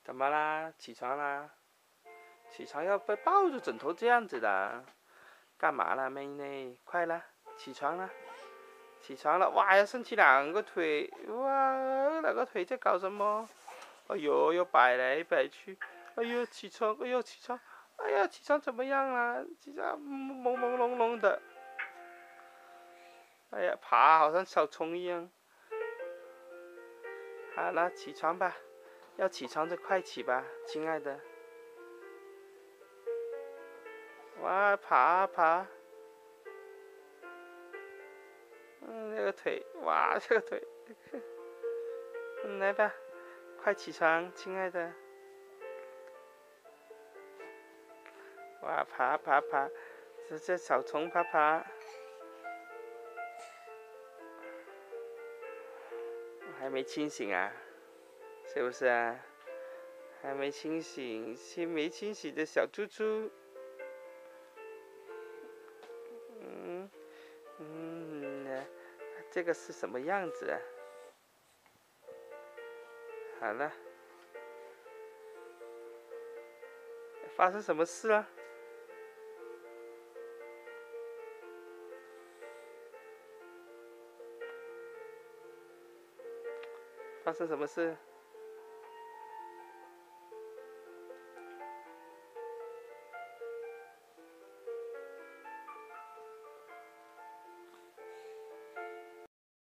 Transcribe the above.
怎么啦？起床啦？起床要被抱住枕头这样子的，干嘛啦，妹妹？快啦，起床啦！起床了，哇，要伸起两个腿，哇，两个腿在搞什么？哎呦，又摆来摆去，哎呦，起床，哎呦，起床，哎呀，起床怎么样啦？起床朦朦胧胧的，哎呀，爬好像小虫一样。好了，起床吧，要起床就快起吧，亲爱的。哇，爬啊爬，那个腿，哇，这个腿，来吧，快起床，亲爱的。哇，爬爬爬，这小虫爬爬，还没清醒啊？是不是啊？还没清醒，没清醒的小猪猪。嗯这个是什么样子啊？好了，发生什么事了？发生什么事？